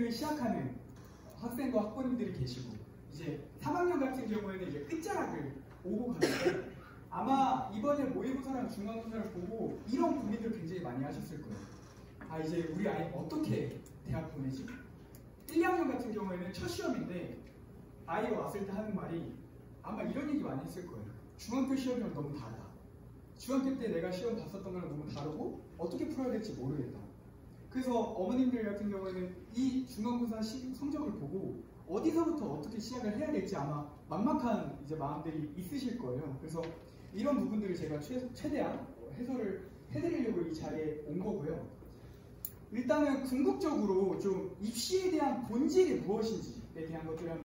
공부를 시작하는 학생과 학부모님들이 계시고 이제 3학년 같은 경우에는 이제 끝자락을 오고 가는데 아마 이번에 모의고사랑 중간고사를 보고 이런 고민들 굉장히 많이 하셨을 거예요. 아 이제 우리 아이 어떻게 대학 보내지? 1, 2학년 같은 경우에는 첫 시험인데 아이가 왔을 때 하는 말이 아마 이런 얘기 많이 했을 거예요. 중학교 시험이랑 너무 다르다. 중학교 때 내가 시험 봤었던 거랑 너무 다르고 어떻게 풀어야 될지 모르겠다. 그래서 어머님들 같은 경우에는 이 중간고사 성적을 보고 어디서부터 어떻게 시작을 해야 될지 아마 막막한 이제 마음들이 있으실 거예요. 그래서 이런 부분들을 제가 최대한 해설을 해드리려고 이 자리에 온 거고요. 일단은 궁극적으로 좀 입시에 대한 본질이 무엇인지에 대한 것들을